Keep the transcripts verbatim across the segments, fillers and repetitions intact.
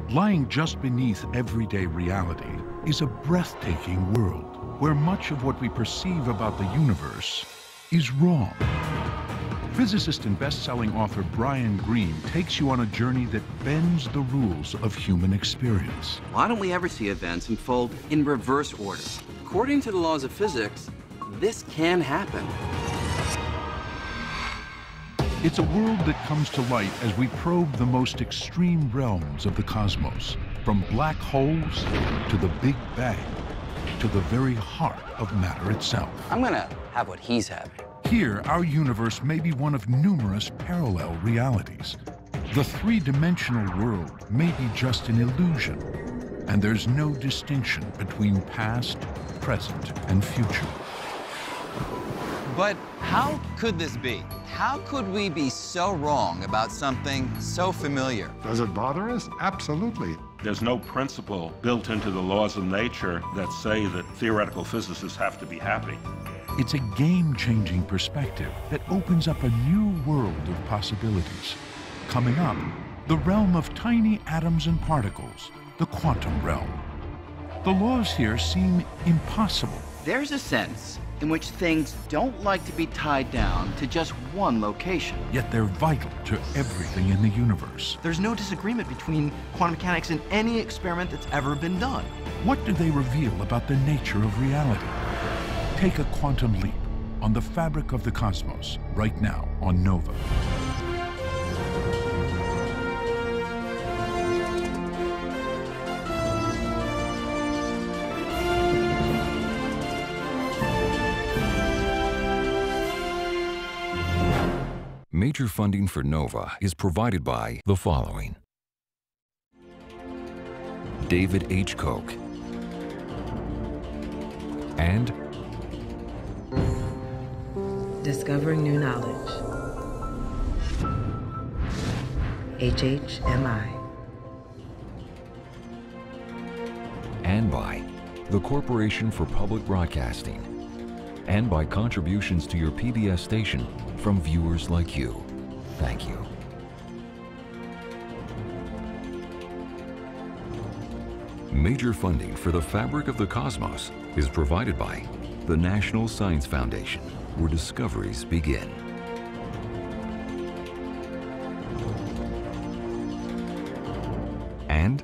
Lying just beneath everyday reality is a breathtaking world where much of what we perceive about the universe is wrong. Physicist and best-selling author Brian Greene takes you on a journey that bends the rules of human experience. Why don't we ever see events unfold in reverse order? According to the laws of physics, this can happen. It's a world that comes to light as we probe the most extreme realms of the cosmos, from black holes to the Big Bang, to the very heart of matter itself. I'm gonna have what he's having. Here, our universe may be one of numerous parallel realities. The three-dimensional world may be just an illusion, and there's no distinction between past, present, and future. But how could this be? How could we be so wrong about something so familiar? Does it bother us? Absolutely. There's no principle built into the laws of nature that say that theoretical physicists have to be happy. It's a game-changing perspective that opens up a new world of possibilities. Coming up, the realm of tiny atoms and particles, the quantum realm. The laws here seem impossible. There's a sense in which things don't like to be tied down to just one location. Yet they're vital to everything in the universe. There's no disagreement between quantum mechanics and any experiment that's ever been done. What do they reveal about the nature of reality? Take a quantum leap on the fabric of the cosmos right now on Nova. Major funding for NOVA is provided by the following: David H. Koch and Discovering New Knowledge, H H M I, and by the Corporation for Public Broadcasting, and by contributions to your P B S station from viewers like you. Thank you. Major funding for the fabric of the cosmos is provided by the National Science Foundation, where discoveries begin. And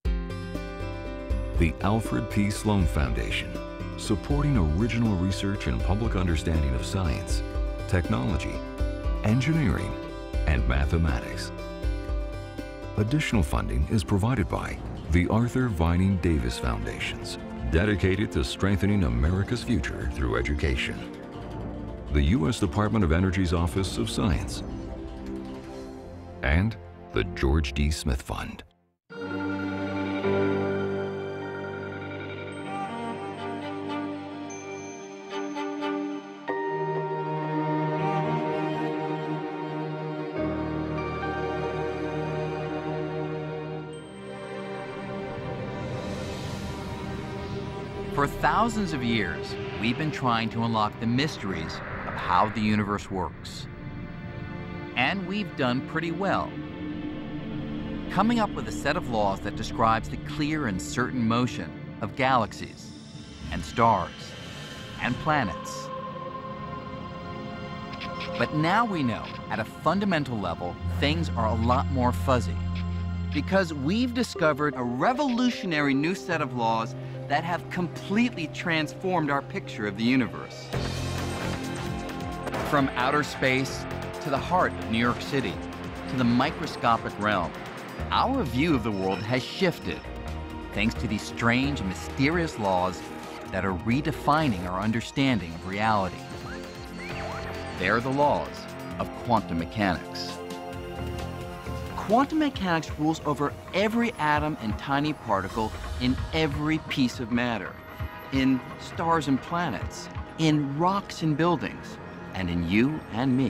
the Alfred P. Sloan Foundation, supporting original research and public understanding of science, technology, engineering, and mathematics. Additional funding is provided by the Arthur Vining Davis Foundations, dedicated to strengthening America's future through education. The U S Department of Energy's Office of Science, and the George D. Smith Fund. For thousands of years, we've been trying to unlock the mysteries of how the universe works. And we've done pretty well, coming up with a set of laws that describes the clear and certain motion of galaxies and stars and planets. But now we know, at a fundamental level, things are a lot more fuzzy, because we've discovered a revolutionary new set of laws that have completely transformed our picture of the universe. From outer space to the heart of New York City to the microscopic realm, our view of the world has shifted thanks to these strange and mysterious laws that are redefining our understanding of reality. They're the laws of quantum mechanics. Quantum mechanics rules over every atom and tiny particle in every piece of matter, in stars and planets, in rocks and buildings, and in you and me.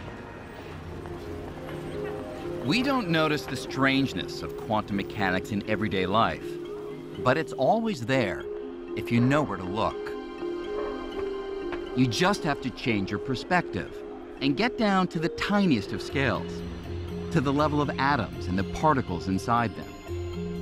We don't notice the strangeness of quantum mechanics in everyday life, but it's always there if you know where to look. You just have to change your perspective and get down to the tiniest of scales, to the level of atoms and the particles inside them.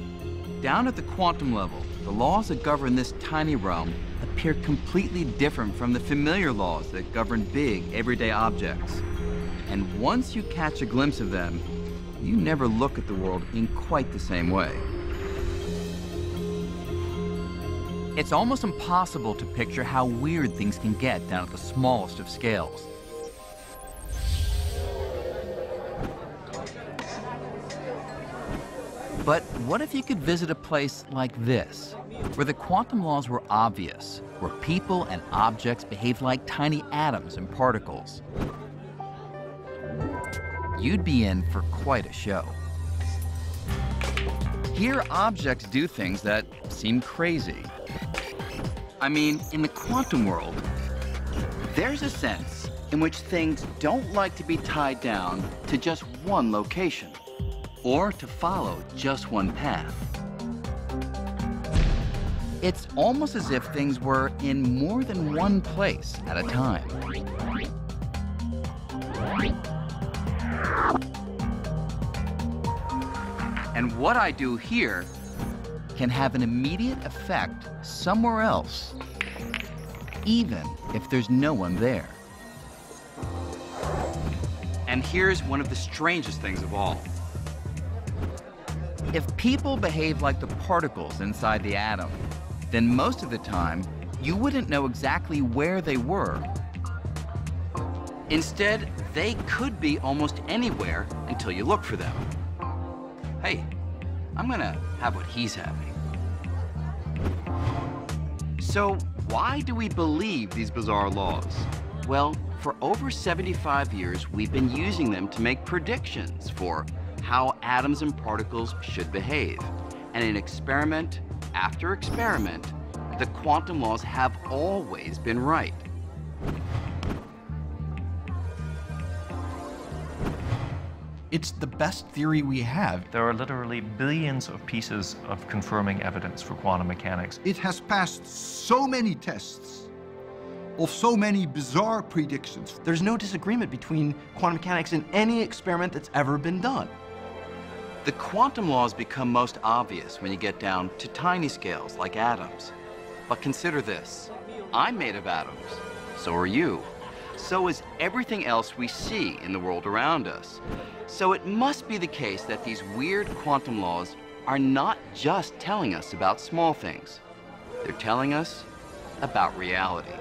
Down at the quantum level, the laws that govern this tiny realm appear completely different from the familiar laws that govern big, everyday objects. And once you catch a glimpse of them, you never look at the world in quite the same way. It's almost impossible to picture how weird things can get down at the smallest of scales. But what if you could visit a place like this, where the quantum laws were obvious, where people and objects behaved like tiny atoms and particles? You'd be in for quite a show. Here, objects do things that seem crazy. I mean, in the quantum world, there's a sense in which things don't like to be tied down to just one location, or to follow just one path. It's almost as if things were in more than one place at a time. And what I do here can have an immediate effect somewhere else, even if there's no one there. And here's one of the strangest things of all. If people behave like the particles inside the atom, then most of the time, you wouldn't know exactly where they were. Instead, they could be almost anywhere until you look for them. Hey, I'm gonna have what he's having. So why do we believe these bizarre laws? Well, for over seventy-five years, we've been using them to make predictions for how atoms and particles should behave. And in experiment after experiment, the quantum laws have always been right. It's the best theory we have. There are literally billions of pieces of confirming evidence for quantum mechanics. It has passed so many tests of so many bizarre predictions. There's no disagreement between quantum mechanics and any experiment that's ever been done. The quantum laws become most obvious when you get down to tiny scales like atoms. But consider this. I'm made of atoms. So are you. So is everything else we see in the world around us. So it must be the case that these weird quantum laws are not just telling us about small things. They're telling us about reality.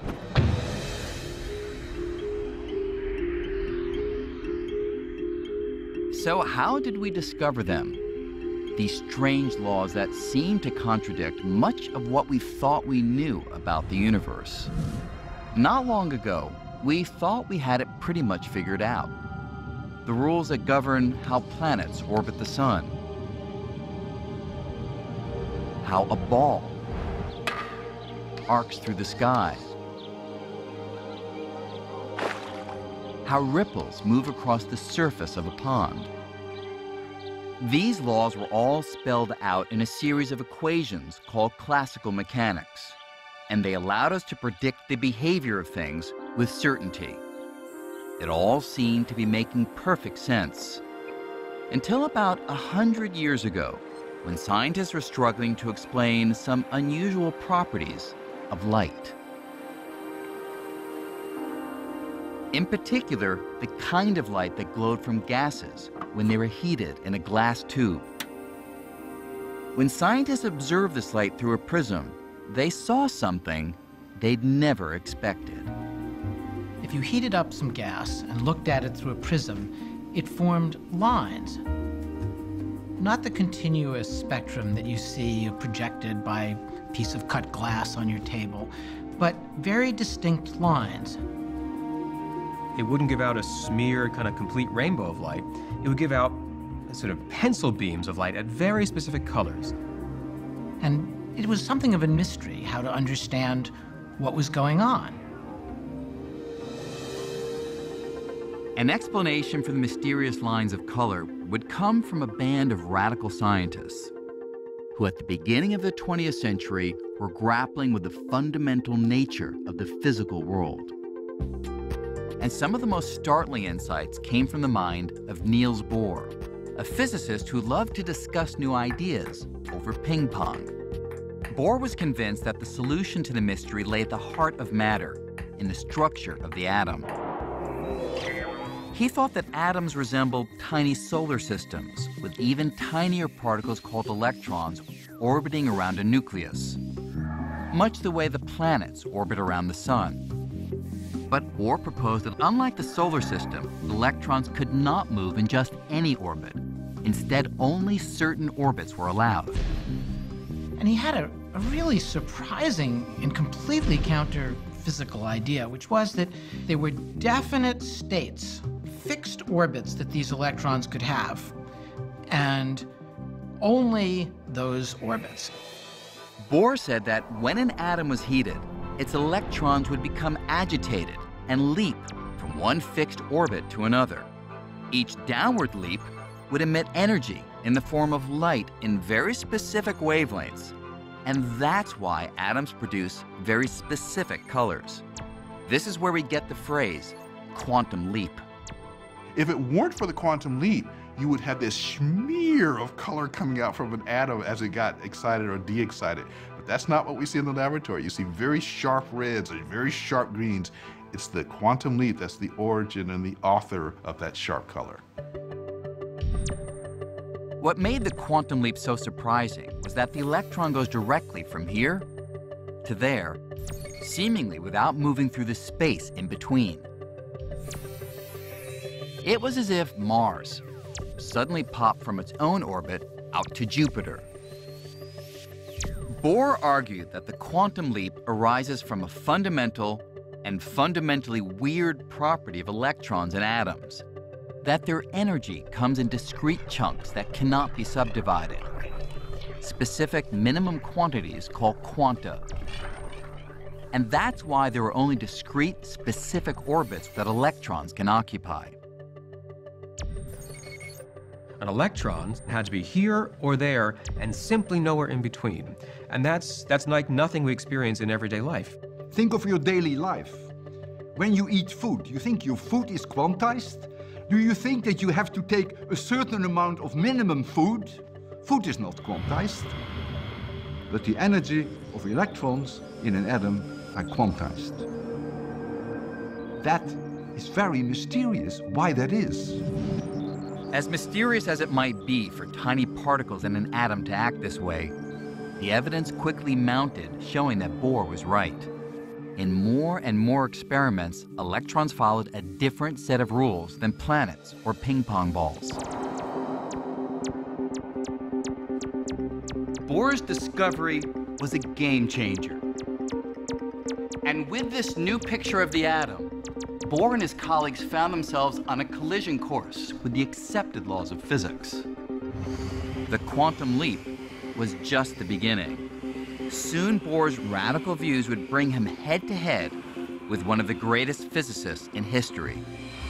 So how did we discover them? These strange laws that seem to contradict much of what we thought we knew about the universe. Not long ago, we thought we had it pretty much figured out. The rules that govern how planets orbit the sun, how a ball arcs through the sky, how ripples move across the surface of a pond. These laws were all spelled out in a series of equations called classical mechanics, and they allowed us to predict the behavior of things with certainty. It all seemed to be making perfect sense, until about a hundred years ago, when scientists were struggling to explain some unusual properties of light. In particular, the kind of light that glowed from gases when they were heated in a glass tube. When scientists observed this light through a prism, they saw something they'd never expected. If you heated up some gas and looked at it through a prism, it formed lines. Not the continuous spectrum that you see projected by a piece of cut glass on your table, but very distinct lines. It wouldn't give out a smear, kind of complete rainbow of light. It would give out sort of pencil beams of light at very specific colors. And it was something of a mystery how to understand what was going on. An explanation for the mysterious lines of color would come from a band of radical scientists who at the beginning of the twentieth century were grappling with the fundamental nature of the physical world. And some of the most startling insights came from the mind of Niels Bohr, a physicist who loved to discuss new ideas over ping pong. Bohr was convinced that the solution to the mystery lay at the heart of matter, in the structure of the atom. He thought that atoms resembled tiny solar systems, with even tinier particles called electrons orbiting around a nucleus, much the way the planets orbit around the sun. But Bohr proposed that unlike the solar system, electrons could not move in just any orbit. Instead, only certain orbits were allowed. And he had a, a really surprising and completely counter-physical idea, which was that there were definite states, fixed orbits that these electrons could have, and only those orbits. Bohr said that when an atom was heated, its electrons would become agitated and leap from one fixed orbit to another. Each downward leap would emit energy in the form of light in very specific wavelengths, and that's why atoms produce very specific colors. This is where we get the phrase quantum leap. If it weren't for the quantum leap, you would have this smear of color coming out from an atom as it got excited or de-excited. But that's not what we see in the laboratory. You see very sharp reds and very sharp greens. It's the quantum leap that's the origin and the author of that sharp color. What made the quantum leap so surprising was that the electron goes directly from here to there, seemingly without moving through the space in between. It was as if Mars suddenly popped from its own orbit out to Jupiter. Bohr argued that the quantum leap arises from a fundamental and fundamentally weird property of electrons and atoms, that their energy comes in discrete chunks that cannot be subdivided, specific minimum quantities called quanta. And that's why there are only discrete, specific orbits that electrons can occupy. An electron had to be here or there and simply nowhere in between. And that's, that's like nothing we experience in everyday life. Think of your daily life. When you eat food, you think your food is quantized? Do you think that you have to take a certain amount of minimum food? Food is not quantized. But the energy of electrons in an atom are quantized. That is very mysterious, why that is. As mysterious as it might be for tiny particles in an atom to act this way, the evidence quickly mounted showing that Bohr was right. In more and more experiments, electrons followed a different set of rules than planets or ping pong balls. Bohr's discovery was a game changer. And with this new picture of the atom, Bohr and his colleagues found themselves on a collision course with the accepted laws of physics. The quantum leap was just the beginning. Soon Bohr's radical views would bring him head-to-head with one of the greatest physicists in history.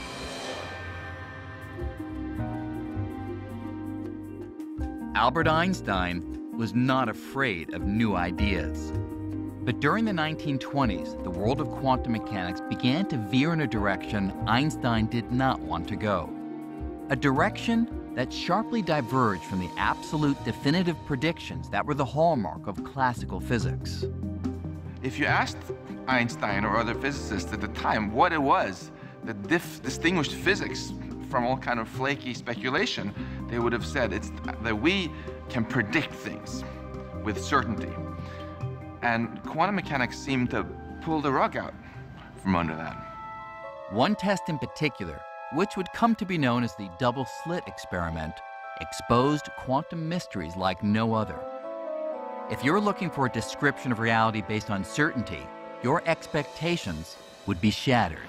Albert Einstein was not afraid of new ideas. But during the nineteen twenties, the world of quantum mechanics began to veer in a direction Einstein did not want to go. A direction that sharply diverged from the absolute definitive predictions that were the hallmark of classical physics. If you asked Einstein or other physicists at the time what it was that dif distinguished physics from all kind of flaky speculation, they would have said it's that we can predict things with certainty. And quantum mechanics seemed to pull the rug out from under that. One test in particular, which would come to be known as the double slit experiment, exposed quantum mysteries like no other. If you're looking for a description of reality based on certainty, your expectations would be shattered.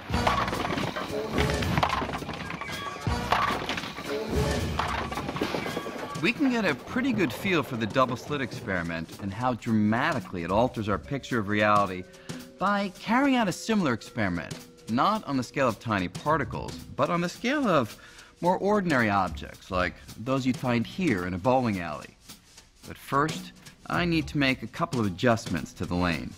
We can get a pretty good feel for the double slit experiment and how dramatically it alters our picture of reality by carrying out a similar experiment, not on the scale of tiny particles, but on the scale of more ordinary objects, like those you'd find here in a bowling alley. But first, I need to make a couple of adjustments to the lane.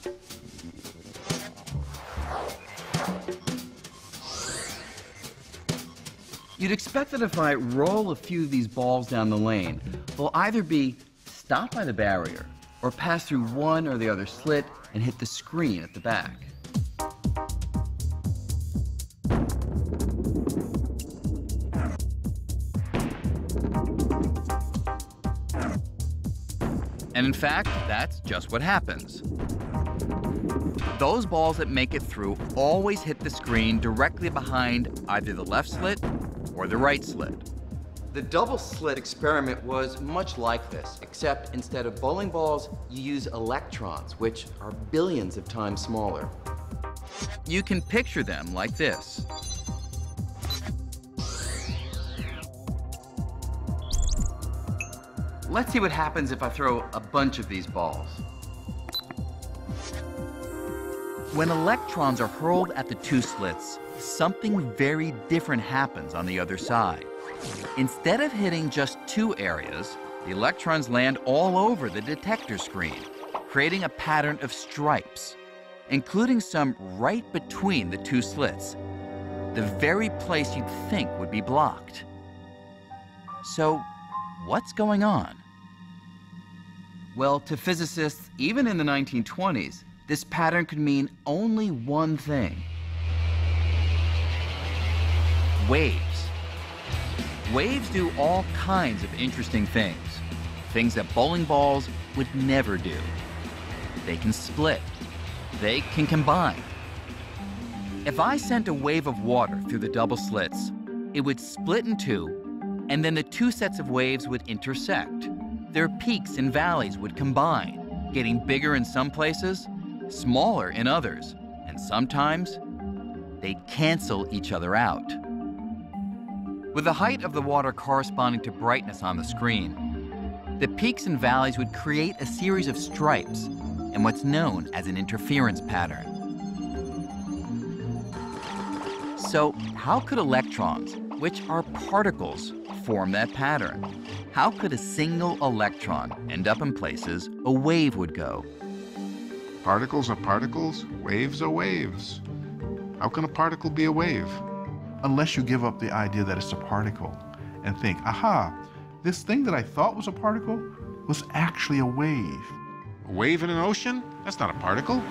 You'd expect that if I roll a few of these balls down the lane, they'll either be stopped by the barrier or pass through one or the other slit and hit the screen at the back. And in fact, that's just what happens. Those balls that make it through always hit the screen directly behind either the left slit or the right slit. The double slit experiment was much like this, except instead of bowling balls, you use electrons, which are billions of times smaller. You can picture them like this. Let's see what happens if I throw a bunch of these balls. When electrons are hurled at the two slits, something very different happens on the other side. Instead of hitting just two areas, the electrons land all over the detector screen, creating a pattern of stripes, including some right between the two slits, the very place you'd think would be blocked. So, what's going on? Well, to physicists, even in the nineteen twenties, this pattern could mean only one thing: waves. Waves do all kinds of interesting things, things that bowling balls would never do. They can split. They can combine. If I sent a wave of water through the double slits, it would split in two, and then the two sets of waves would intersect. Their peaks and valleys would combine, getting bigger in some places, smaller in others, and sometimes they'd cancel each other out. With the height of the water corresponding to brightness on the screen, the peaks and valleys would create a series of stripes and what's known as an interference pattern. So how could electrons, which are particles, form that pattern? How could a single electron end up in places a wave would go? Particles are particles, waves are waves. How can a particle be a wave? Unless you give up the idea that it's a particle and think, aha, this thing that I thought was a particle was actually a wave. A wave in an ocean? That's not a particle.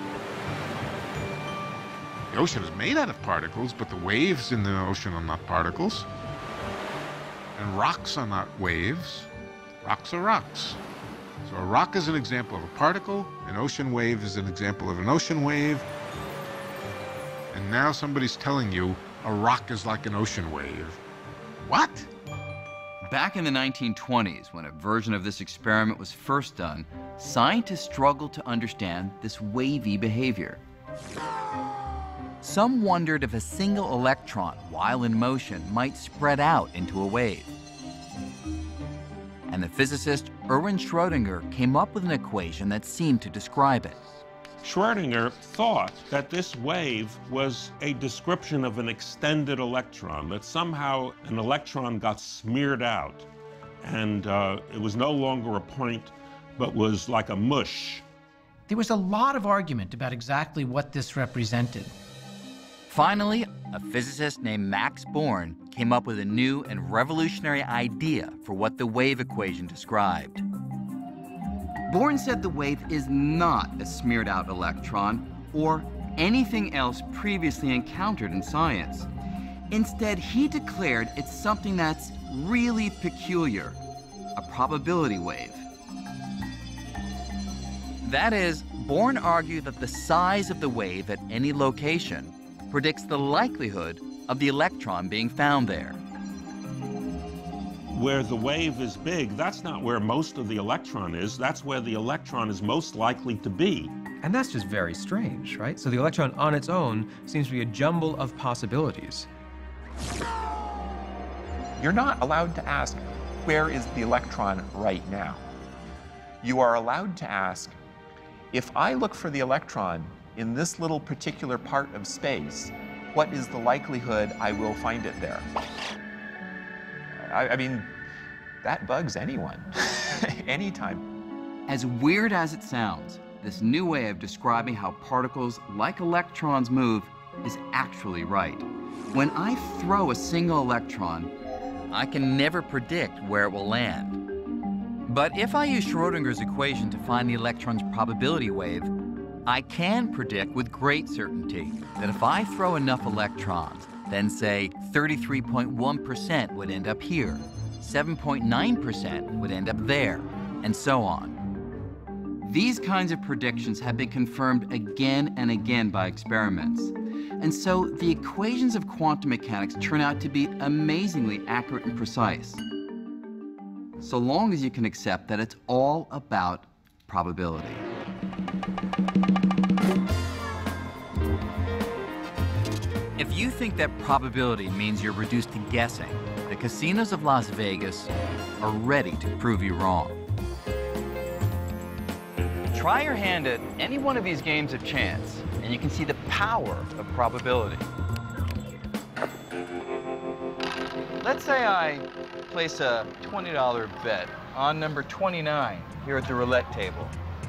The ocean is made out of particles, but the waves in the ocean are not particles. And rocks are not waves. Rocks are rocks. So a rock is an example of a particle, an ocean wave is an example of an ocean wave, and now somebody's telling you a rock is like an ocean wave. What? Back in the nineteen twenties, when a version of this experiment was first done, scientists struggled to understand this wavy behavior. Some wondered if a single electron, while in motion, might spread out into a wave. And the physicist Erwin Schrödinger came up with an equation that seemed to describe it. Schrödinger thought that this wave was a description of an extended electron, that somehow an electron got smeared out, and uh, it was no longer a point, but was like a mush. There was a lot of argument about exactly what this represented. Finally, a physicist named Max Born came up with a new and revolutionary idea for what the wave equation described. Born said the wave is not a smeared out electron or anything else previously encountered in science. Instead, he declared it's something that's really peculiar, a probability wave. That is, Born argued that the size of the wave at any location predicts the likelihood of the electron being found there. Where the wave is big, that's not where most of the electron is. That's where the electron is most likely to be. And that's just very strange, right? So the electron on its own seems to be a jumble of possibilities. You're not allowed to ask, where is the electron right now? You are allowed to ask, if I look for the electron in this little particular part of space, what is the likelihood I will find it there? I, I mean, that bugs anyone, anytime. As weird as it sounds, this new way of describing how particles like electrons move is actually right. When I throw a single electron, I can never predict where it will land. But if I use Schrodinger's equation to find the electron's probability wave, I can predict with great certainty that if I throw enough electrons, then say thirty-three point one percent would end up here, seven point nine percent would end up there, and so on. These kinds of predictions have been confirmed again and again by experiments. And so the equations of quantum mechanics turn out to be amazingly accurate and precise, so long as you can accept that it's all about probability. If you think that probability means you're reduced to guessing, the casinos of Las Vegas are ready to prove you wrong. Try your hand at any one of these games of chance, and you can see the power of probability. Let's say I place a twenty dollar bet on number twenty-nine here at the roulette table.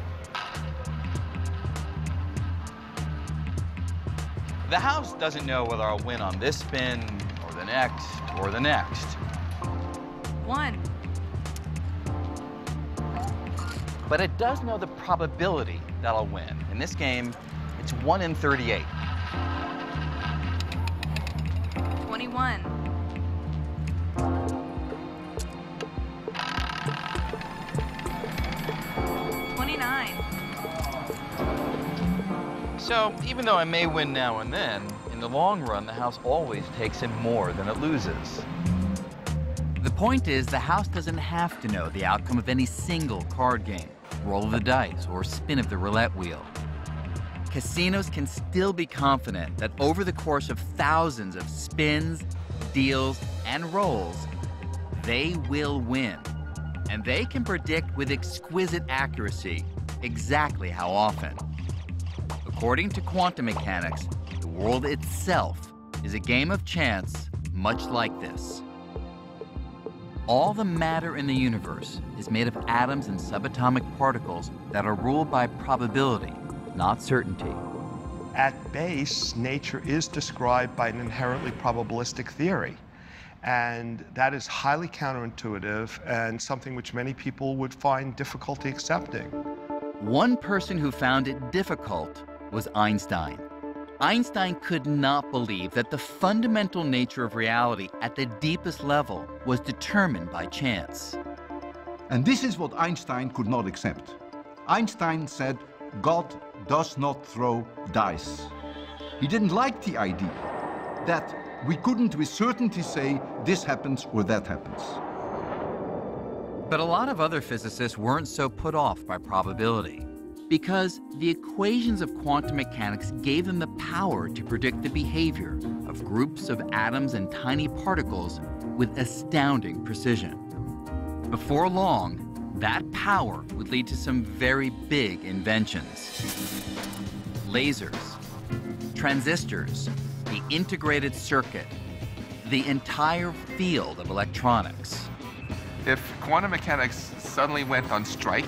The house doesn't know whether I'll win on this spin, or the next, or the next. One. But it does know the probability that I'll win. In this game, it's one in thirty-eight. twenty-one. twenty-nine. So even though I may win now and then, in the long run, the house always takes in more than it loses. The point is, the house doesn't have to know the outcome of any single card game, roll of the dice, or spin of the roulette wheel. Casinos can still be confident that over the course of thousands of spins, deals, and rolls, they will win. And they can predict with exquisite accuracy exactly how often. According to quantum mechanics, the world itself is a game of chance much like this. All the matter in the universe is made of atoms and subatomic particles that are ruled by probability, not certainty. At base, nature is described by an inherently probabilistic theory. And that is highly counterintuitive and something which many people would find difficulty accepting. One person who found it difficult was Einstein. Einstein could not believe that the fundamental nature of reality at the deepest level was determined by chance. And this is what Einstein could not accept. Einstein said, God does not throw dice. He didn't like the idea that we couldn't with certainty say this happens or that happens. But a lot of other physicists weren't so put off by probability, because the equations of quantum mechanics gave them the power to predict the behavior of groups of atoms and tiny particles with astounding precision. Before long, that power would lead to some very big inventions. Lasers, transistors, the integrated circuit, the entire field of electronics. If quantum mechanics suddenly went on strike,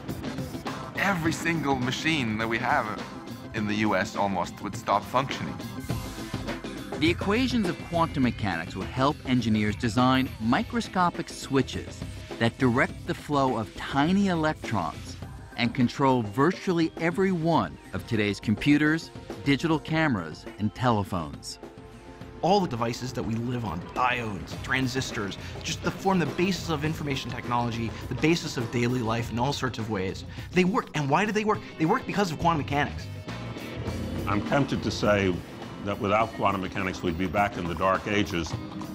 every single machine that we have in the U S almost would stop functioning. The equations of quantum mechanics would help engineers design microscopic switches that direct the flow of tiny electrons and control virtually every one of today's computers, digital cameras, and telephones. All the devices that we live on, diodes, transistors, just to form the basis of information technology, the basis of daily life in all sorts of ways. They work, and why do they work? They work because of quantum mechanics. I'm tempted to say that without quantum mechanics, we'd be back in the dark ages.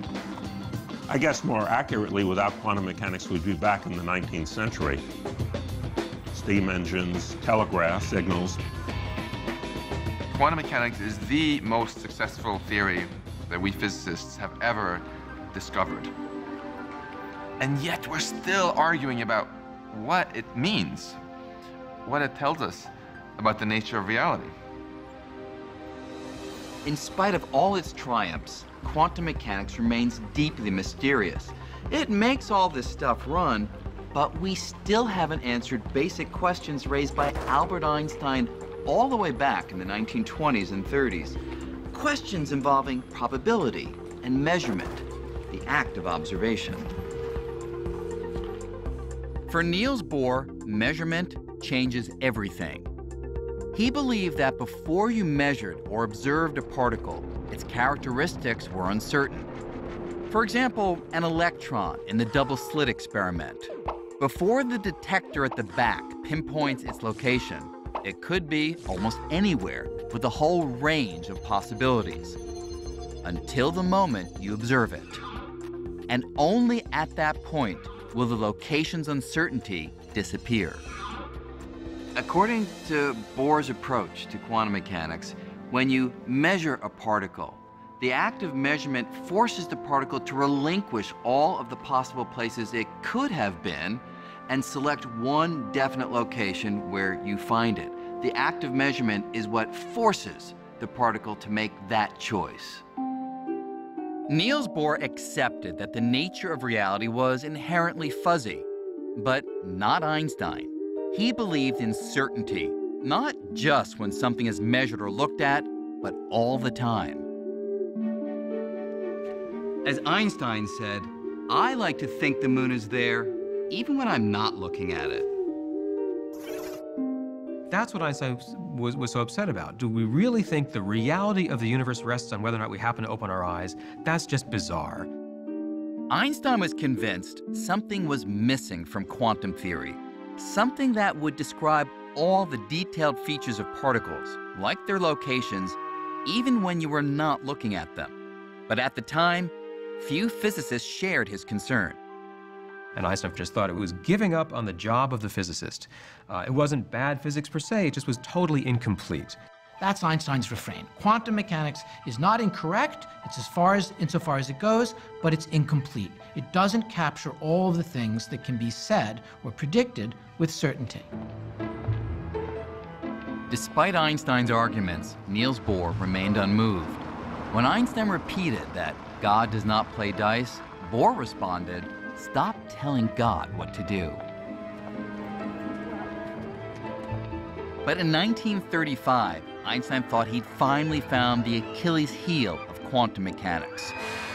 I guess more accurately, without quantum mechanics, we'd be back in the nineteenth century. Steam engines, telegraph signals. Quantum mechanics is the most successful theory that we physicists have ever discovered. And yet we're still arguing about what it means, what it tells us about the nature of reality. In spite of all its triumphs, quantum mechanics remains deeply mysterious. It makes all this stuff run, but we still haven't answered basic questions raised by Albert Einstein all the way back in the nineteen twenties and thirties. Questions involving probability and measurement, the act of observation. For Niels Bohr, measurement changes everything. He believed that before you measured or observed a particle, its characteristics were uncertain. For example, an electron in the double-slit experiment. Before the detector at the back pinpoints its location, it could be almost anywhere with a whole range of possibilities, until the moment you observe it. And only at that point will the location's uncertainty disappear. According to Bohr's approach to quantum mechanics, when you measure a particle, the act of measurement forces the particle to relinquish all of the possible places it could have been and select one definite location where you find it. The act of measurement is what forces the particle to make that choice. Niels Bohr accepted that the nature of reality was inherently fuzzy, but not Einstein. He believed in certainty, not just when something is measured or looked at, but all the time. As Einstein said, I like to think the moon is there, even when I'm not looking at it. That's what Einstein was, was so upset about. Do we really think the reality of the universe rests on whether or not we happen to open our eyes? That's just bizarre. Einstein was convinced something was missing from quantum theory, something that would describe all the detailed features of particles, like their locations, even when you were not looking at them. But at the time, few physicists shared his concern. And Einstein just thought it was giving up on the job of the physicist. Uh, it wasn't bad physics per se, it just was totally incomplete. That's Einstein's refrain. Quantum mechanics is not incorrect, it's as far as, insofar as it goes, but it's incomplete. It doesn't capture all of the things that can be said or predicted with certainty. Despite Einstein's arguments, Niels Bohr remained unmoved. When Einstein repeated that God does not play dice, Bohr responded, "Stop telling God what to do." But in nineteen thirty-five, Einstein thought he'd finally found the Achilles heel of quantum mechanics.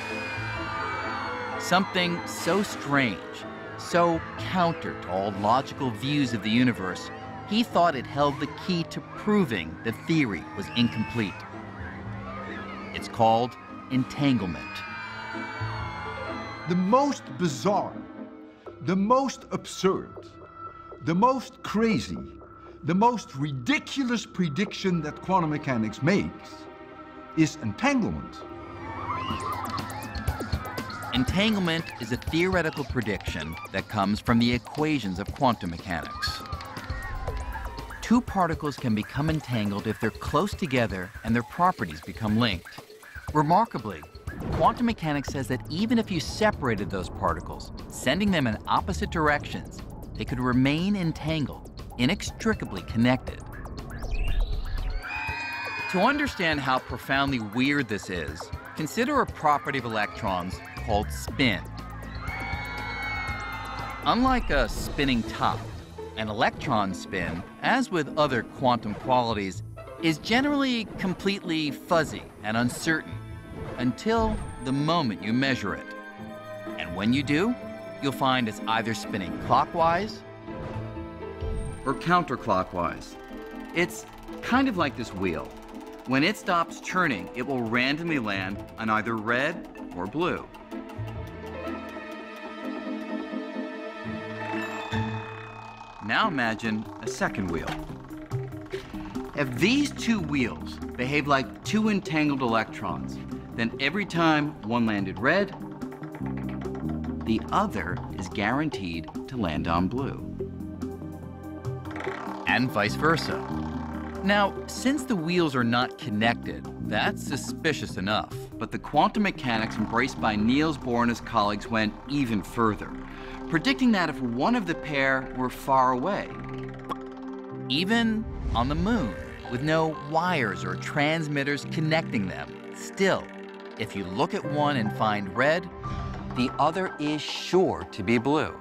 Something so strange, so counter to all logical views of the universe, he thought it held the key to proving the theory was incomplete. It's called entanglement. The most bizarre, the most absurd, the most crazy, the most ridiculous prediction that quantum mechanics makes is entanglement. Entanglement is a theoretical prediction that comes from the equations of quantum mechanics. Two particles can become entangled if they're close together and their properties become linked. Remarkably, quantum mechanics says that even if you separated those particles, sending them in opposite directions, they could remain entangled, inextricably connected. To understand how profoundly weird this is, consider a property of electrons called spin. Unlike a spinning top, an electron spin, as with other quantum qualities, is generally completely fuzzy and uncertain until the moment you measure it. And when you do, you'll find it's either spinning clockwise or counterclockwise. It's kind of like this wheel. When it stops turning, it will randomly land on either red or blue. Now imagine a second wheel. If these two wheels behave like two entangled electrons, then every time one landed red, the other is guaranteed to land on blue. And vice versa. Now, since the wheels are not connected, that's suspicious enough. But the quantum mechanics embraced by Niels Bohr and his colleagues went even further, predicting that if one of the pair were far away, even on the moon, with no wires or transmitters connecting them, still, if you look at one and find red, the other is sure to be blue.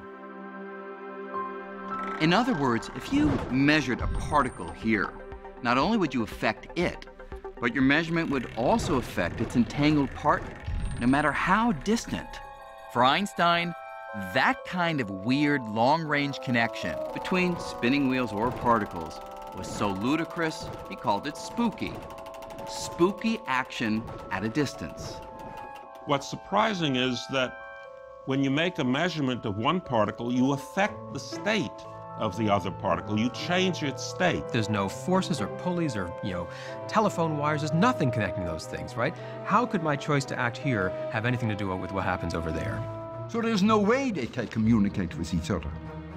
In other words, if you measured a particle here, not only would you affect it, but your measurement would also affect its entangled partner, no matter how distant. For Einstein, that kind of weird long-range connection between spinning wheels or particles was so ludicrous, he called it spooky. Spooky action at a distance. What's surprising is that when you make a measurement of one particle, you affect the state of the other particle. You change its state. There's no forces or pulleys or, you know, telephone wires. There's nothing connecting those things, right? How could my choice to act here have anything to do with what happens over there? So there's no way they can communicate with each other.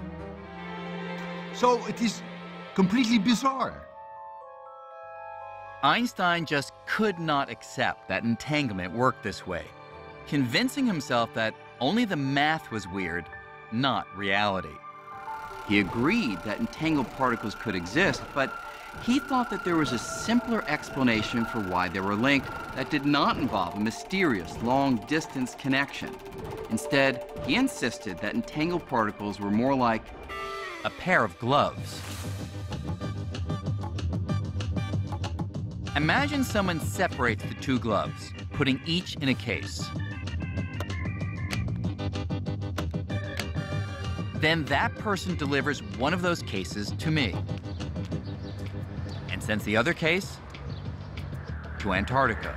So it is completely bizarre. Einstein just could not accept that entanglement worked this way, convincing himself that only the math was weird, not reality. He agreed that entangled particles could exist, but he thought that there was a simpler explanation for why they were linked that did not involve a mysterious long-distance connection. Instead, he insisted that entangled particles were more like a pair of gloves. Imagine someone separates the two gloves, putting each in a case. Then that person delivers one of those cases to me and sends the other case to Antarctica.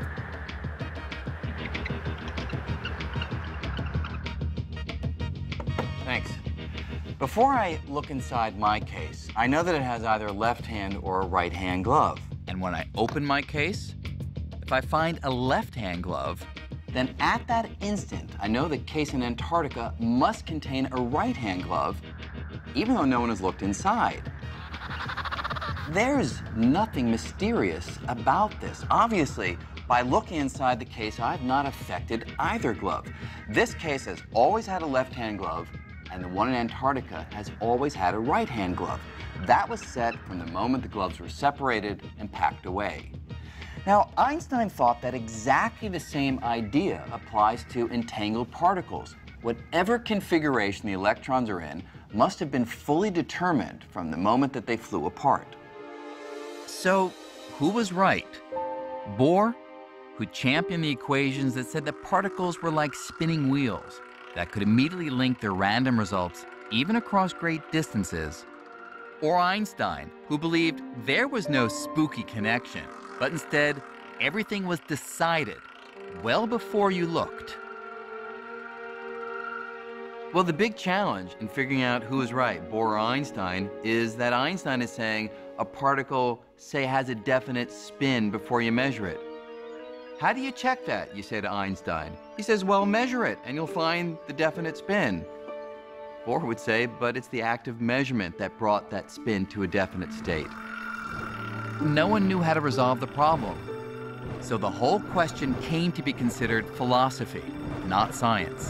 Thanks. Before I look inside my case, I know that it has either a left hand or a right hand glove. And when I open my case, if I find a left hand glove, then at that instant, I know the case in Antarctica must contain a right-hand glove, even though no one has looked inside. There's nothing mysterious about this. Obviously, by looking inside the case, I've not affected either glove. This case has always had a left-hand glove, and the one in Antarctica has always had a right-hand glove. That was set from the moment the gloves were separated and packed away. Now, Einstein thought that exactly the same idea applies to entangled particles. Whatever configuration the electrons are in must have been fully determined from the moment that they flew apart. So, who was right? Bohr, who championed the equations that said that particles were like spinning wheels that could immediately link their random results even across great distances, or Einstein, who believed there was no spooky connection, but instead, everything was decided well before you looked. Well, the big challenge in figuring out who is right, Bohr or Einstein, is that Einstein is saying a particle, say, has a definite spin before you measure it. How do you check that, you say to Einstein? He says, well, measure it, and you'll find the definite spin. Bohr would say, but it's the act of measurement that brought that spin to a definite state. No one knew how to resolve the problem. So the whole question came to be considered philosophy, not science.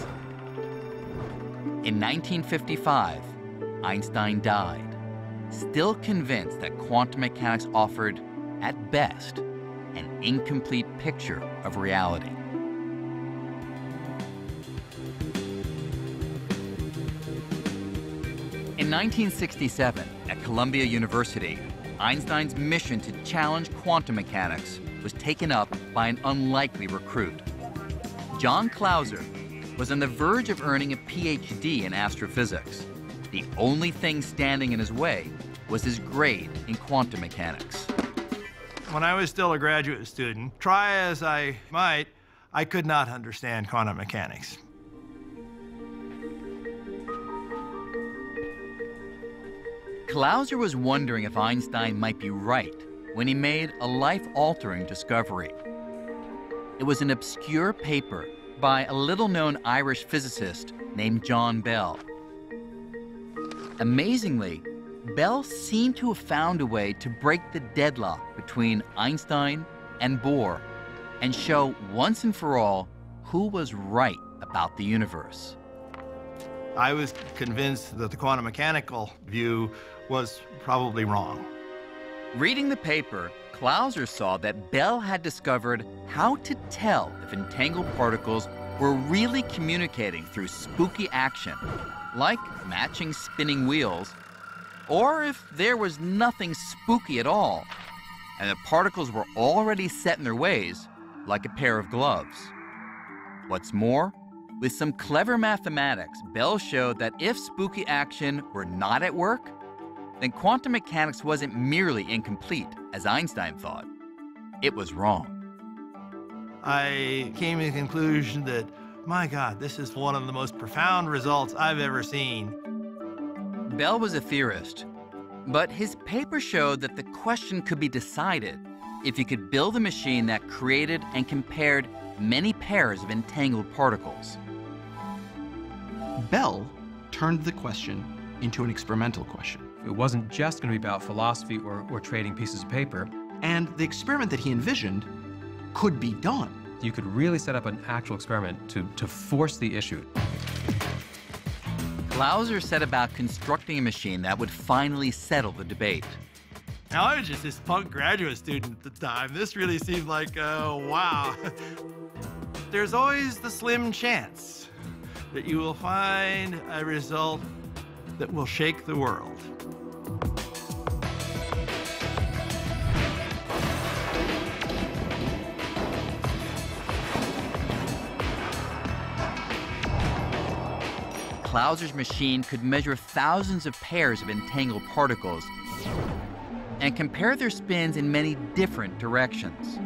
In nineteen fifty-five, Einstein died, still convinced that quantum mechanics offered, at best, an incomplete picture of reality. In nineteen sixty-seven, at Columbia University, Einstein's mission to challenge quantum mechanics was taken up by an unlikely recruit. John Clauser was on the verge of earning a P H D in astrophysics. The only thing standing in his way was his grade in quantum mechanics. When I was still a graduate student, try as I might, I could not understand quantum mechanics. Clauser was wondering if Einstein might be right when he made a life-altering discovery. It was an obscure paper by a little-known Irish physicist named John Bell. Amazingly, Bell seemed to have found a way to break the deadlock between Einstein and Bohr and show once and for all who was right about the universe. I was convinced that the quantum mechanical view was probably wrong. Reading the paper, Clauser saw that Bell had discovered how to tell if entangled particles were really communicating through spooky action, like matching spinning wheels, or if there was nothing spooky at all, and the particles were already set in their ways, like a pair of gloves. What's more, With some clever mathematics, Bell showed that if spooky action were not at work, then quantum mechanics wasn't merely incomplete, as Einstein thought. It was wrong. I came to the conclusion that, my God, this is one of the most profound results I've ever seen. Bell was a theorist, but his paper showed that the question could be decided if you could build a machine that created and compared many pairs of entangled particles. Bell turned the question into an experimental question. It wasn't just going to be about philosophy or, or trading pieces of paper. And the experiment that he envisioned could be done. You could really set up an actual experiment to, to force the issue. Clauser set about constructing a machine that would finally settle the debate. Now, I was just this punk graduate student at the time. This really seemed like, uh, wow. There's always the slim chance that you will find a result that will shake the world. Clauser's machine could measure thousands of pairs of entangled particles and compare their spins in many different directions.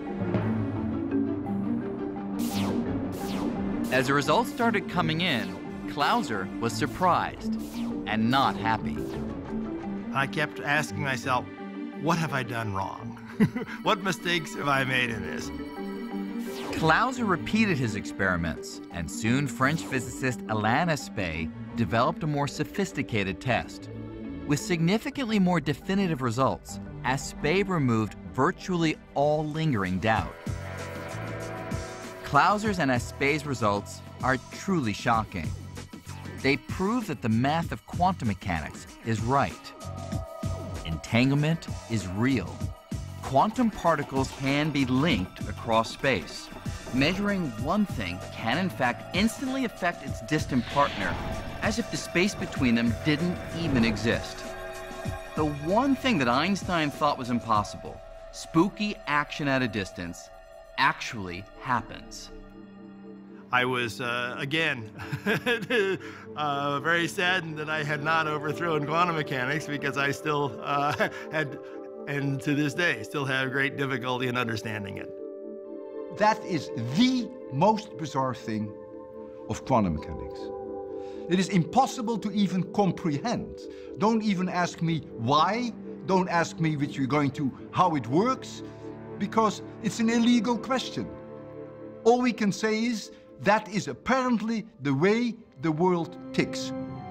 As the results started coming in, Clauser was surprised and not happy. I kept asking myself, what have I done wrong? What mistakes have I made in this? Clauser repeated his experiments, and soon French physicist Alain Aspect developed a more sophisticated test. With significantly more definitive results, Aspect removed virtually all lingering doubt. Clauser's and Aspect's results are truly shocking. They prove that the math of quantum mechanics is right. Entanglement is real. Quantum particles can be linked across space. Measuring one thing can in fact instantly affect its distant partner, as if the space between them didn't even exist. The one thing that Einstein thought was impossible, spooky action at a distance, actually happens. I was, uh, again, uh, very saddened that I had not overthrown quantum mechanics, because I still uh, had, and to this day, still have great difficulty in understanding it. That is the most bizarre thing of quantum mechanics. It is impossible to even comprehend. Don't even ask me why. Don't ask me which you're going to, how it works, because it's an illegal question. All we can say is that is apparently the way the world ticks.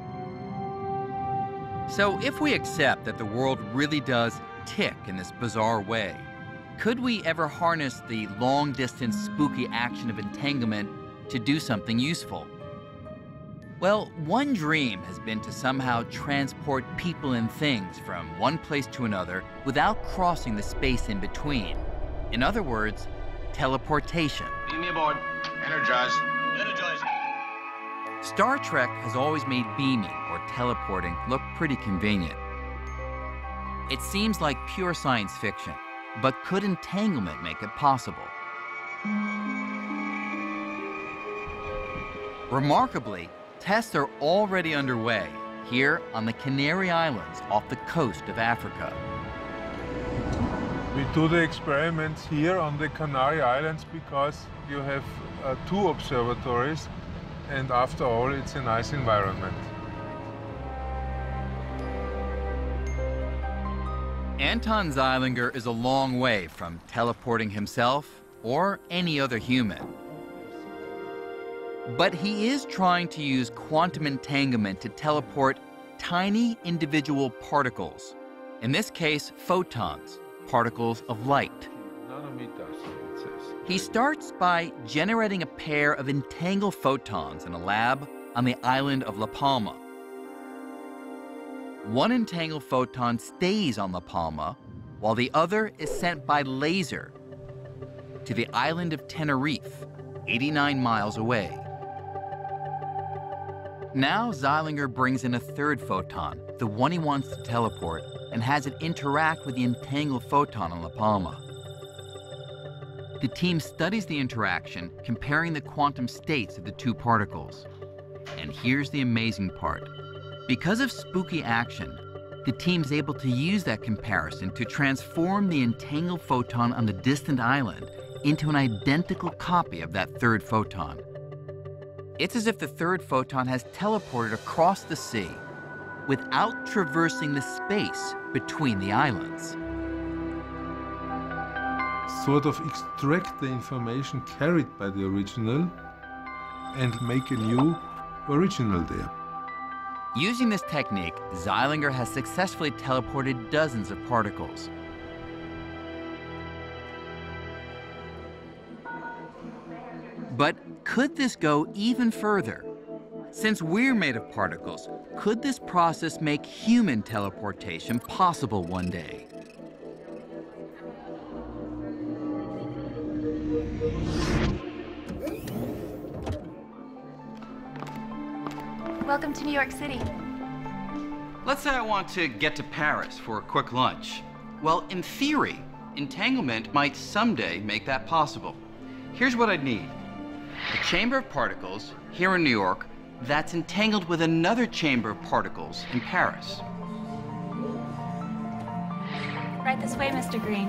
So if we accept that the world really does tick in this bizarre way, could we ever harness the long-distance spooky action of entanglement to do something useful? Well, one dream has been to somehow transport people and things from one place to another without crossing the space in between. In other words, teleportation. Beam me aboard. Energize. Energize. Star Trek has always made beaming or teleporting look pretty convenient. It seems like pure science fiction, but could entanglement make it possible? Remarkably, tests are already underway here on the Canary Islands off the coast of Africa. We do the experiments here on the Canary Islands because you have uh, two observatories, and after all, it's a nice environment. Anton Zeilinger is a long way from teleporting himself or any other human. But he is trying to use quantum entanglement to teleport tiny individual particles. In this case, photons, particles of light. Nanometers, it says. He starts by generating a pair of entangled photons in a lab on the island of La Palma. One entangled photon stays on La Palma, while the other is sent by laser to the island of Tenerife, eighty-nine miles away. Now Zeilinger brings in a third photon, the one he wants to teleport, and has it interact with the entangled photon on La Palma. the team studies the interaction, comparing the quantum states of the two particles. And here's the amazing part. Because of spooky action, the team's able to use that comparison to transform the entangled photon on the distant island into an identical copy of that third photon. It's as if the third photon has teleported across the sea without traversing the space between the islands. Sort of extract the information carried by the original and make a new original there. Using this technique, Zeilinger has successfully teleported dozens of particles. But could this go even further? Since we're made of particles, could this process make human teleportation possible one day? Welcome to New York City. Let's say I want to get to Paris for a quick lunch. Well, in theory, entanglement might someday make that possible. Here's what I'd need. A chamber of particles here in New York that's entangled with another chamber of particles in Paris. Right this way, Mister Green.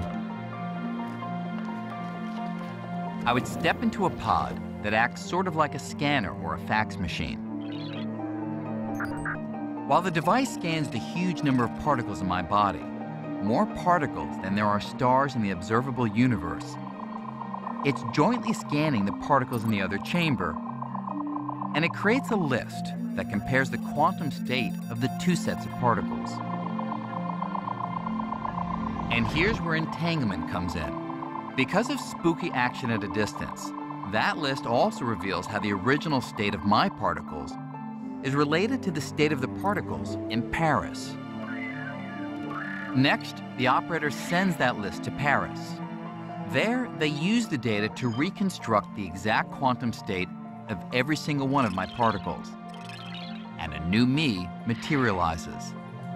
I would step into a pod that acts sort of like a scanner or a fax machine. While the device scans the huge number of particles in my body, more particles than there are stars in the observable universe, it's jointly scanning the particles in the other chamber, and it creates a list that compares the quantum state of the two sets of particles. And here's where entanglement comes in. Because of spooky action at a distance, that list also reveals how the original state of my particles is related to the state of the particles in Paris. Next, the operator sends that list to Paris. There, they use the data to reconstruct the exact quantum state of every single one of my particles. And a new me materializes.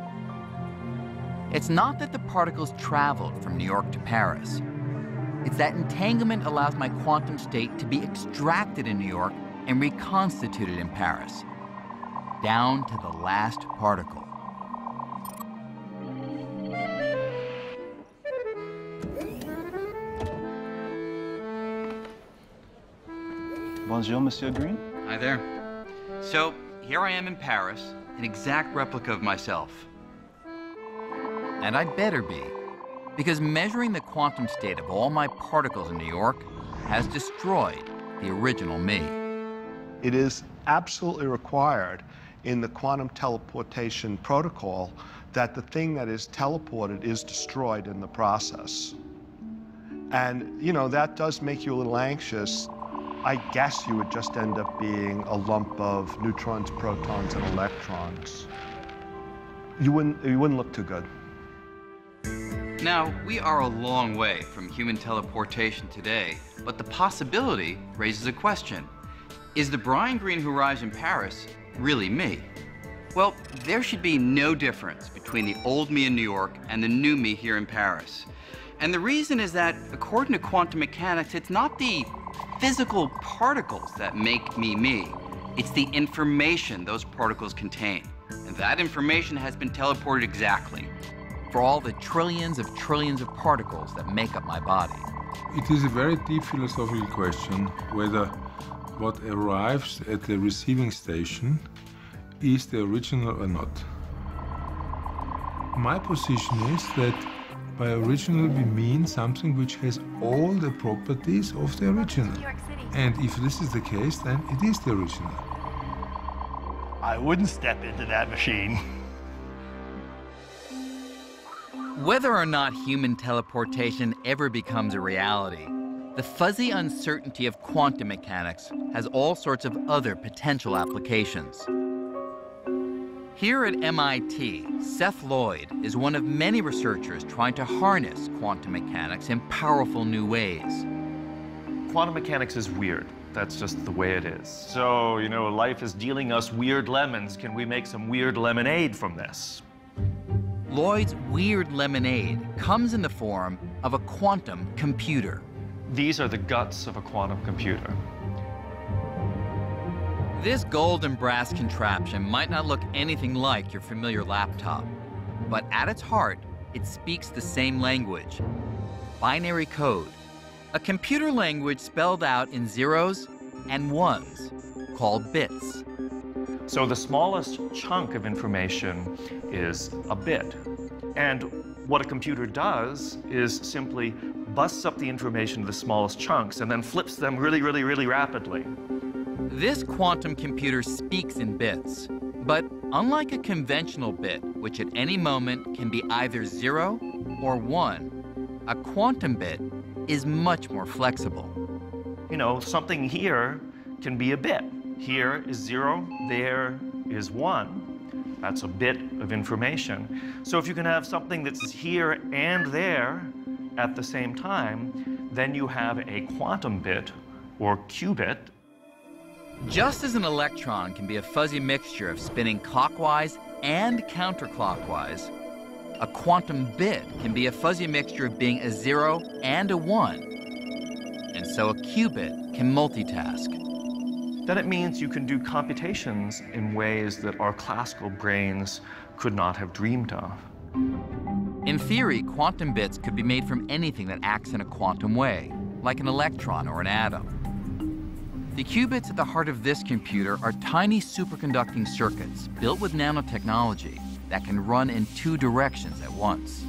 It's not that the particles traveled from New York to Paris. It's that entanglement allows my quantum state to be extracted in New York and reconstituted in Paris, down to the last particle. Bonjour, Monsieur Green. Hi there. So, here I am in Paris, an exact replica of myself. And I'd better be, because measuring the quantum state of all my particles in New York has destroyed the original me. It is absolutely required in the quantum teleportation protocol that the thing that is teleported is destroyed in the process. And, you know, that does make you a little anxious. I guess you would just end up being a lump of neutrons, protons, and electrons. You wouldn't, you wouldn't look too good. Now, we are a long way from human teleportation today, but the possibility raises a question. Is the Brian Greene who arrives in Paris really me? Well, there should be no difference between the old me in New York and the new me here in Paris. And the reason is that, according to quantum mechanics, it's not the physical particles that make me me. It's the information those particles contain. And that information has been teleported exactly for all the trillions of trillions of particles that make up my body. It is a very deep philosophical question whether what arrives at the receiving station is the original or not. My position is that by original we mean something which has all the properties of the original. And if this is the case, then it is the original. I wouldn't step into that machine. Whether or not human teleportation ever becomes a reality, the fuzzy uncertainty of quantum mechanics has all sorts of other potential applications. Here at M I T, Seth Lloyd is one of many researchers trying to harness quantum mechanics in powerful new ways. Quantum mechanics is weird. That's just the way it is. So, you know, life is dealing us weird lemons. Can we make some weird lemonade from this? Lloyd's weird lemonade comes in the form of a quantum computer. These are the guts of a quantum computer. This gold and brass contraption might not look anything like your familiar laptop, but at its heart, it speaks the same language, binary code, a computer language spelled out in zeros and ones, called bits. So the smallest chunk of information is a bit. And what a computer does is simply busts up the information to the smallest chunks and then flips them really, really, really rapidly. This quantum computer speaks in bits, but unlike a conventional bit, which at any moment can be either zero or one, a quantum bit is much more flexible. You know, something here can be a bit. Here is zero, there is one. That's a bit of information. So if you can have something that's here and there at the same time, then you have a quantum bit or qubit. Just as an electron can be a fuzzy mixture of spinning clockwise and counterclockwise, a quantum bit can be a fuzzy mixture of being a zero and a one. And so a qubit can multitask. Then it means you can do computations in ways that our classical brains could not have dreamed of. In theory, quantum bits could be made from anything that acts in a quantum way, like an electron or an atom. The qubits at the heart of this computer are tiny superconducting circuits built with nanotechnology that can run in two directions at once.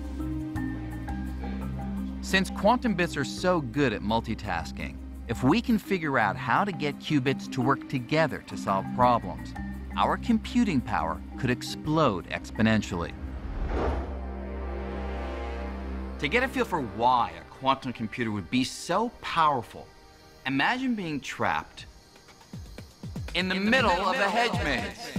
Since quantum bits are so good at multitasking, if we can figure out how to get qubits to work together to solve problems, our computing power could explode exponentially. To get a feel for why a quantum computer would be so powerful, imagine being trapped in the, in the middle, middle of a hedge maze.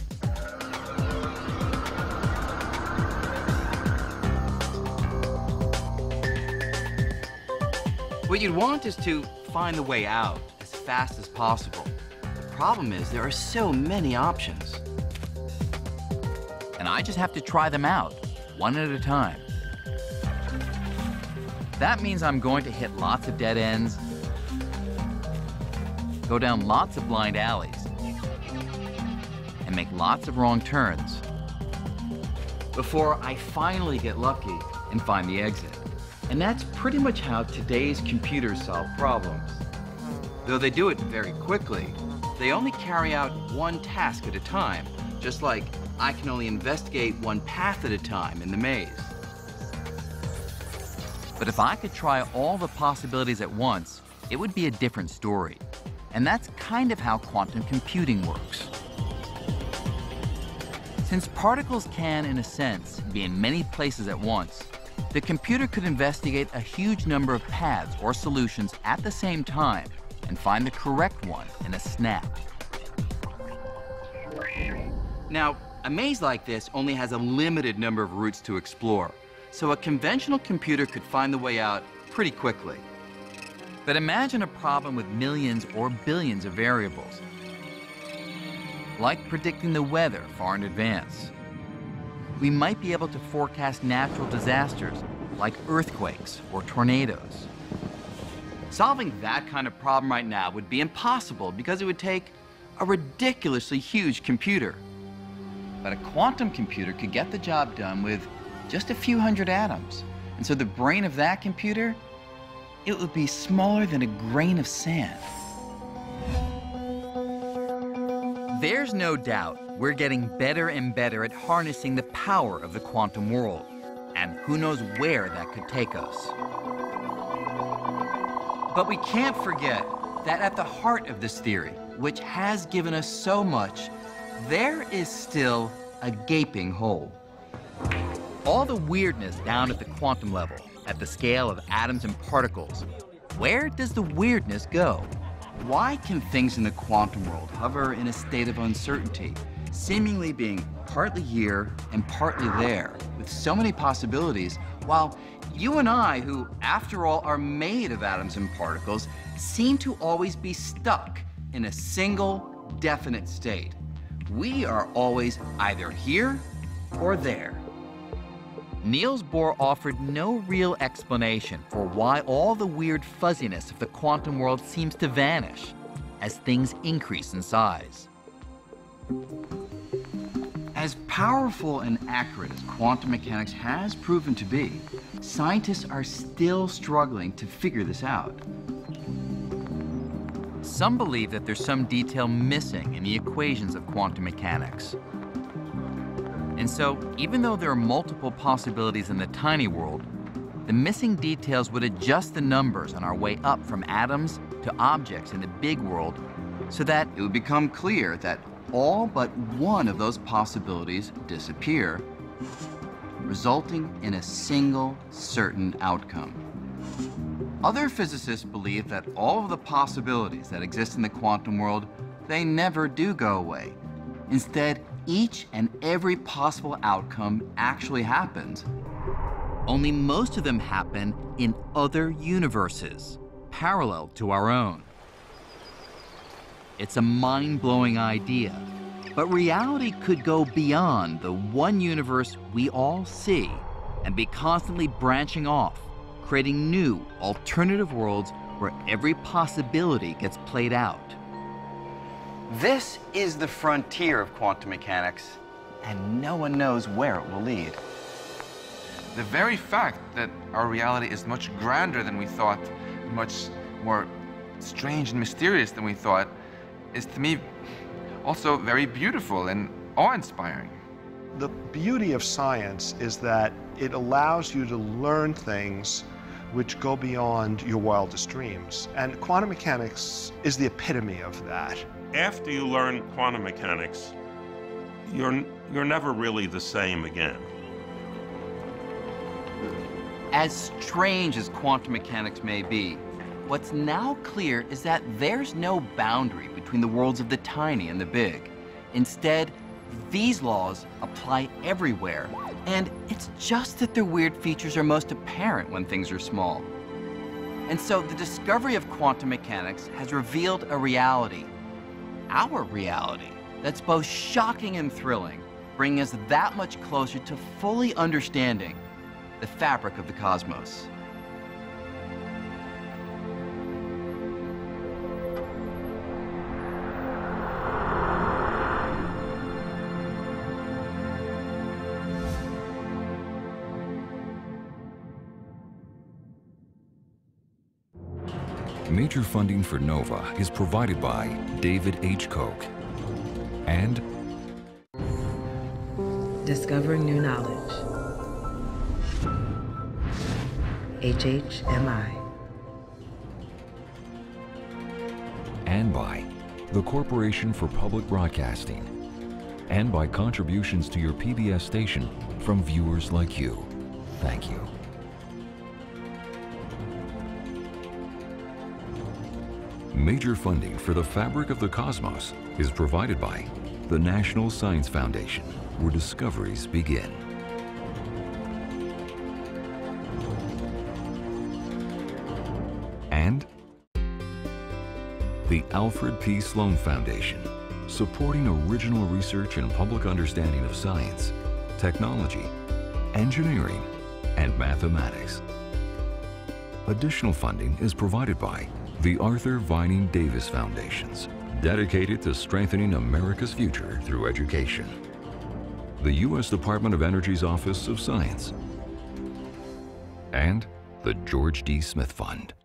What you'd want is to find the way out as fast as possible. The problem is there are so many options. And I just have to try them out, one at a time. That means I'm going to hit lots of dead ends, go down lots of blind alleys, and make lots of wrong turns before I finally get lucky and find the exit. And that's pretty much how today's computers solve problems. Though they do it very quickly, they only carry out one task at a time, just like I can only investigate one path at a time in the maze. But if I could try all the possibilities at once, it would be a different story. And that's kind of how quantum computing works. Since particles can, in a sense, be in many places at once, the computer could investigate a huge number of paths or solutions at the same time and find the correct one in a snap. Now, a maze like this only has a limited number of routes to explore, so a conventional computer could find the way out pretty quickly. But imagine a problem with millions or billions of variables, like predicting the weather far in advance. We might be able to forecast natural disasters like earthquakes or tornadoes. Solving that kind of problem right now would be impossible because it would take a ridiculously huge computer. But a quantum computer could get the job done with just a few hundred atoms. And so the brain of that computer, it would be smaller than a grain of sand. There's no doubt we're getting better and better at harnessing the power of the quantum world, and who knows where that could take us. But we can't forget that at the heart of this theory, which has given us so much, there is still a gaping hole. All the weirdness down at the quantum level, at the scale of atoms and particles, where does the weirdness go? Why can things in the quantum world hover in a state of uncertainty, seemingly being partly here and partly there, with so many possibilities, while you and I, who after all are made of atoms and particles, seem to always be stuck in a single, definite state? We are always either here or there. Niels Bohr offered no real explanation for why all the weird fuzziness of the quantum world seems to vanish as things increase in size. As powerful and accurate as quantum mechanics has proven to be, scientists are still struggling to figure this out. Some believe that there's some detail missing in the equations of quantum mechanics. And so, even though there are multiple possibilities in the tiny world, the missing details would adjust the numbers on our way up from atoms to objects in the big world so that it would become clear that all but one of those possibilities disappear, resulting in a single certain outcome. Other physicists believe that all of the possibilities that exist in the quantum world, they never do go away. Instead, each and every possible outcome actually happens. Only most of them happen in other universes, parallel to our own. It's a mind-blowing idea, but reality could go beyond the one universe we all see and be constantly branching off, creating new, alternative worlds where every possibility gets played out. This is the frontier of quantum mechanics, and no one knows where it will lead. The very fact that our reality is much grander than we thought, much more strange and mysterious than we thought, is to me also very beautiful and awe-inspiring. The beauty of science is that it allows you to learn things which go beyond your wildest dreams. And quantum mechanics is the epitome of that. After you learn quantum mechanics, you're, you're never really the same again. As strange as quantum mechanics may be, what's now clear is that there's no boundary between the worlds of the tiny and the big. Instead, these laws apply everywhere, and it's just that their weird features are most apparent when things are small. And so the discovery of quantum mechanics has revealed a reality, our reality, that's both shocking and thrilling, bringing us that much closer to fully understanding the fabric of the cosmos. Major funding for NOVA is provided by David H. Koch and Discovering New Knowledge. H H M I. and by the Corporation for Public Broadcasting, and by contributions to your P B S station from viewers like you. Thank you. Major funding for the Fabric of the Cosmos is provided by the National Science Foundation, where discoveries begin. And the Alfred P. Sloan Foundation, supporting original research and public understanding of science, technology, engineering, and mathematics. Additional funding is provided by the Arthur Vining Davis Foundations, dedicated to strengthening America's future through education. The U S Department of Energy's Office of Science, and the George D. Smith Fund.